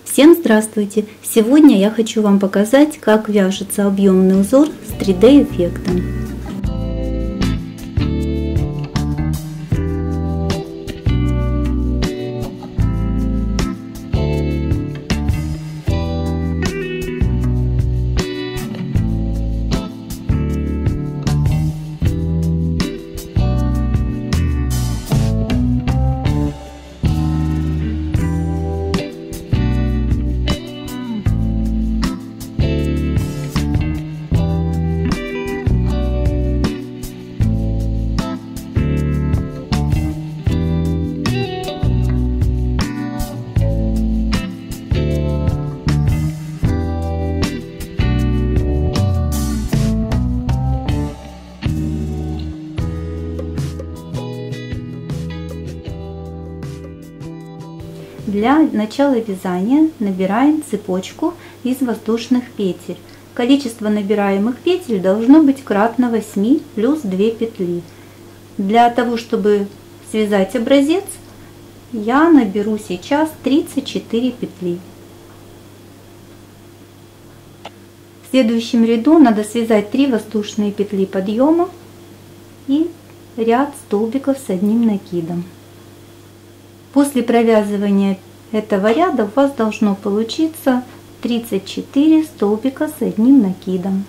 Всем здравствуйте! Сегодня я хочу вам показать, как вяжется объемный узор с 3D эффектом. Для начала вязания набираем цепочку из воздушных петель. Количество набираемых петель должно быть кратно 8 плюс 2 петли. Для того, чтобы связать образец, я наберу сейчас 34 петли. В следующем ряду надо связать 3 воздушные петли подъема и ряд столбиков с одним накидом. После провязывания этого ряда у вас должно получиться 34 столбика с одним накидом.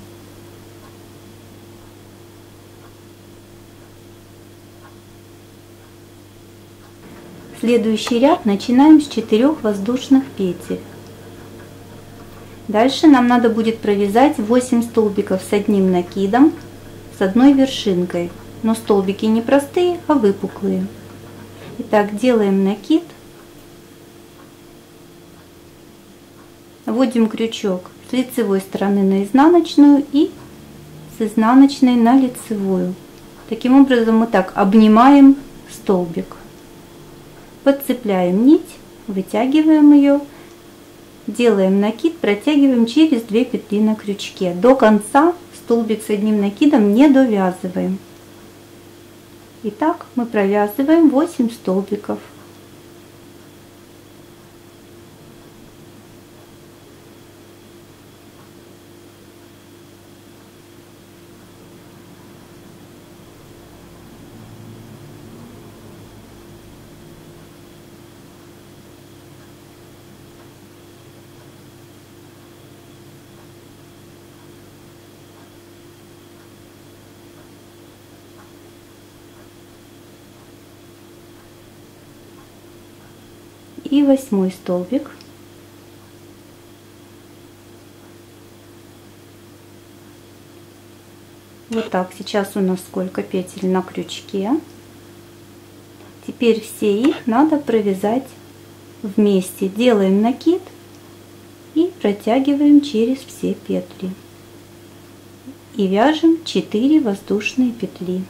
Следующий ряд начинаем с 4 воздушных петель. Дальше нам надо будет провязать 8 столбиков с одним накидом с одной вершинкой, но столбики не простые, а выпуклые. Итак, делаем накид, вводим крючок с лицевой стороны на изнаночную и с изнаночной на лицевую. Таким образом мы так обнимаем столбик. Подцепляем нить, вытягиваем ее, делаем накид, протягиваем через 2 петли на крючке. До конца столбик с одним накидом не довязываем. Итак, мы провязываем 8 столбиков. И 8 столбик. Вот так, сейчас у нас сколько петель на крючке. Теперь все их надо провязать вместе. Делаем накид и протягиваем через все петли. И вяжем 4 воздушные петли.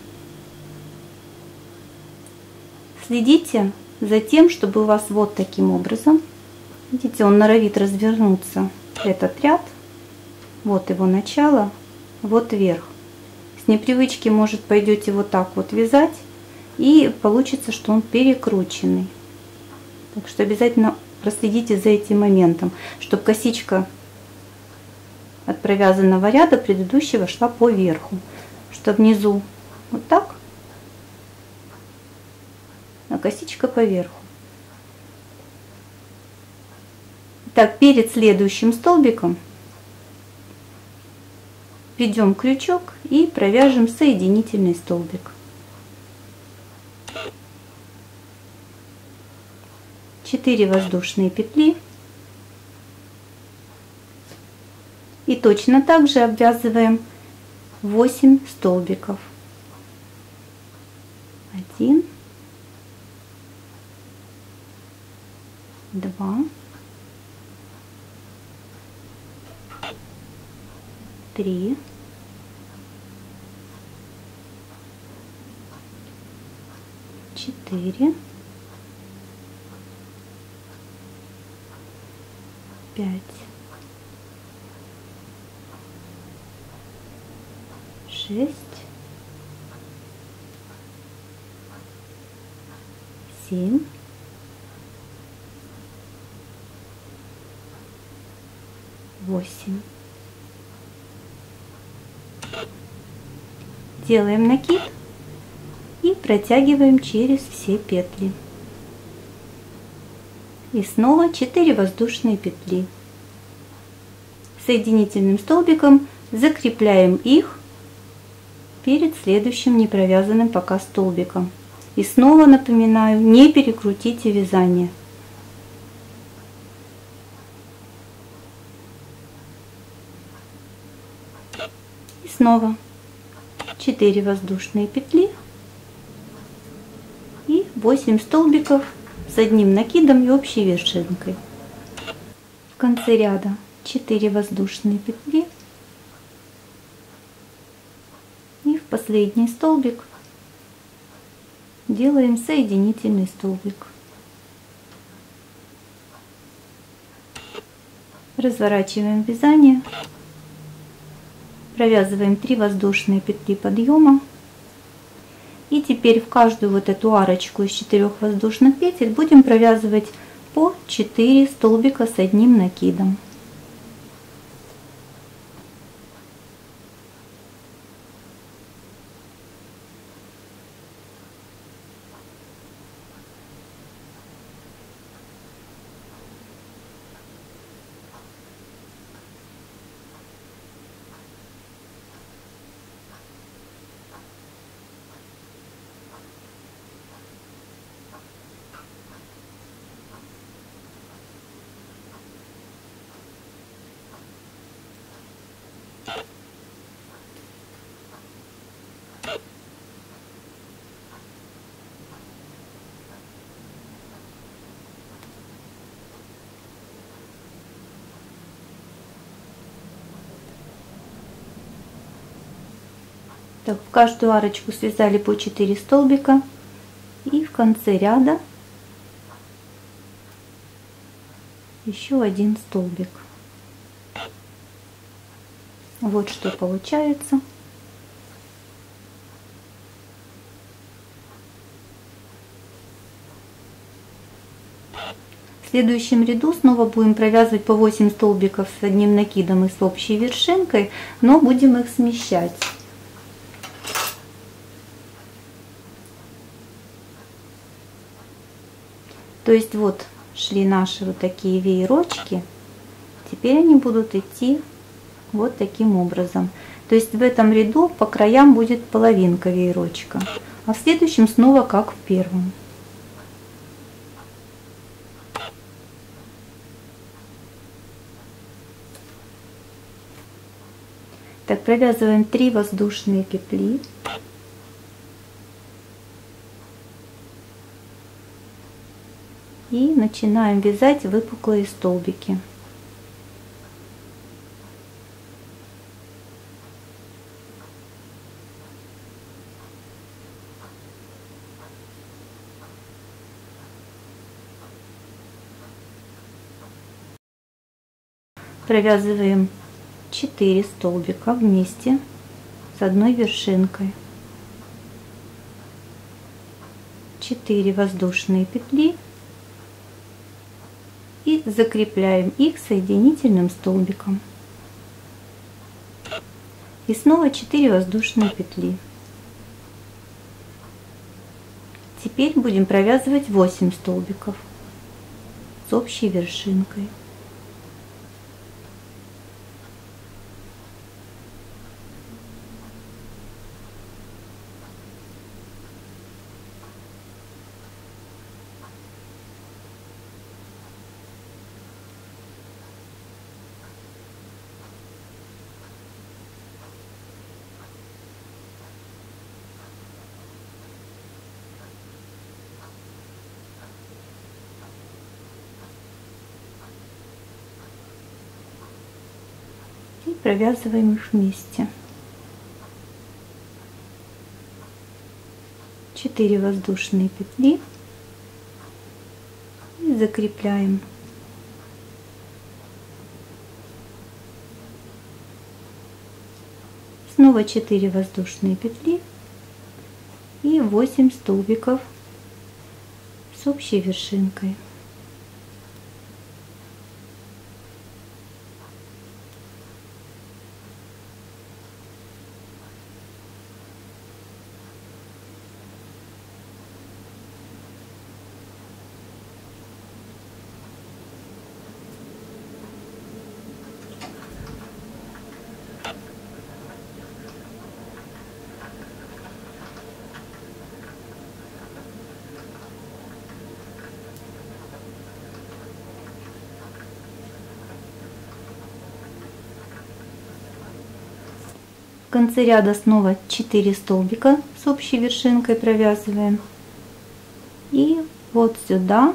Следите за тем, чтобы у вас вот таким образом, видите, он норовит развернуться, этот ряд, вот его начало, вот верх. С непривычки, может, пойдете вот так вот вязать, и получится, что он перекрученный. Так что обязательно проследите за этим моментом, чтобы косичка от провязанного ряда предыдущего шла по верху, что внизу вот так, а косичка поверху. Так, перед следующим столбиком введем крючок и провяжем соединительный столбик. 4 воздушные петли. И точно так же обвязываем 8 столбиков. 1, 2, 3, 4, 5, 6, 7, 8. Делаем накид и протягиваем через все петли. И снова 4 воздушные петли. Соединительным столбиком закрепляем их перед следующим не провязанным пока столбиком. И снова напоминаю, не перекрутите вязание. И снова 4 воздушные петли и 8 столбиков с одним накидом и общей вершинкой. В конце ряда 4 воздушные петли и в последний столбик делаем соединительный столбик. Разворачиваем вязание, провязываем 3 воздушные петли подъема. И теперь в каждую вот эту арочку из 4 воздушных петель будем провязывать по 4 столбика с одним накидом. Так, в каждую арочку связали по 4 столбика и в конце ряда еще один столбик. Вот что получается. В следующем ряду снова будем провязывать по 8 столбиков с одним накидом и с общей вершинкой, но будем их смещать. То есть вот шли наши вот такие веерочки, теперь они будут идти вот таким образом. То есть в этом ряду по краям будет половинка веерочка, а в следующем снова как в первом. Так, провязываем 3 воздушные петли. И начинаем вязать выпуклые столбики. Провязываем 4 столбика вместе с одной вершинкой. 4 воздушные петли. И закрепляем их соединительным столбиком. И снова 4 воздушные петли. Теперь будем провязывать 8 столбиков с общей вершинкой. И провязываем их вместе. 4 воздушные петли и закрепляем. Снова 4 воздушные петли и 8 столбиков с общей вершинкой. В конце ряда снова 4 столбика с общей вершинкой провязываем. И вот сюда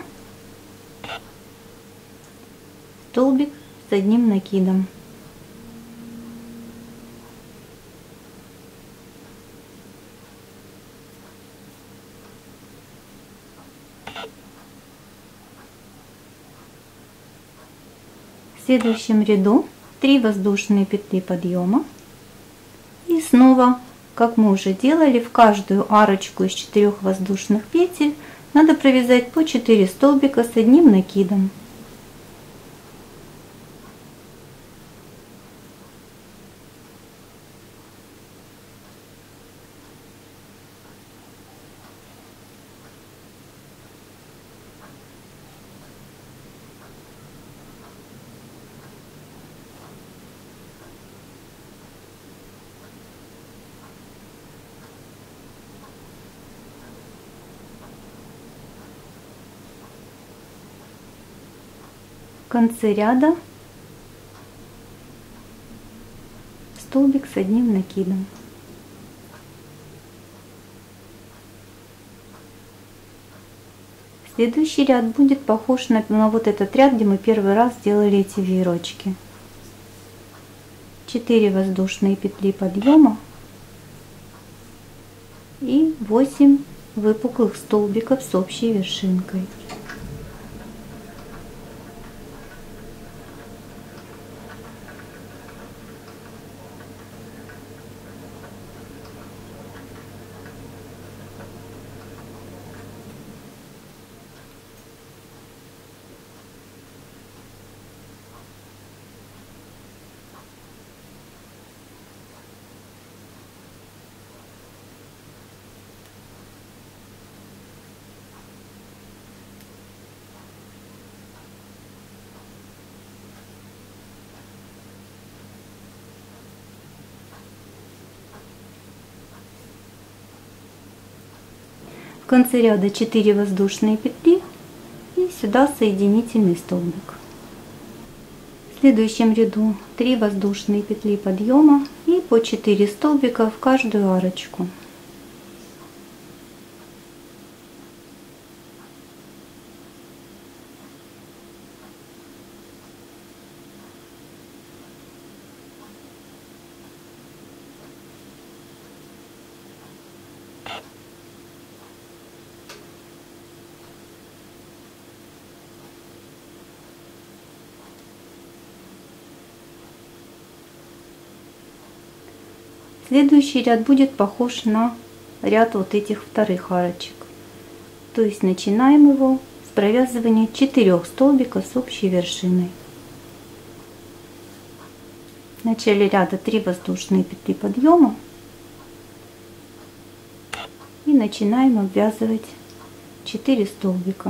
столбик с одним накидом. В следующем ряду 3 воздушные петли подъема. И снова, как мы уже делали, в каждую арочку из 4 воздушных петель надо провязать по 4 столбика с одним накидом. В конце ряда столбик с одним накидом. Следующий ряд будет похож на вот этот ряд, где мы первый раз делали эти веерочки. 4 воздушные петли подъема и 8 выпуклых столбиков с общей вершинкой. В конце ряда 4 воздушные петли и сюда соединительный столбик. В следующем ряду 3 воздушные петли подъема и по 4 столбика в каждую арочку. Следующий ряд будет похож на ряд вот этих вторых арочек. То есть начинаем его с провязывания 4 столбиков с общей вершиной. В начале ряда 3 воздушные петли подъема и начинаем обвязывать 4 столбика.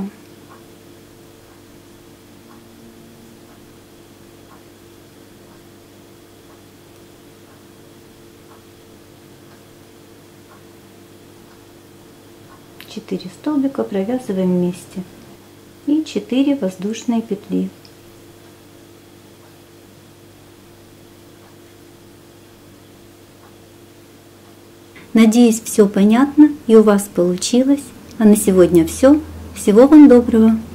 Четыре столбика провязываем вместе и 4 воздушные петли. Надеюсь, все понятно и у вас получилось. А на сегодня все. Всего вам доброго!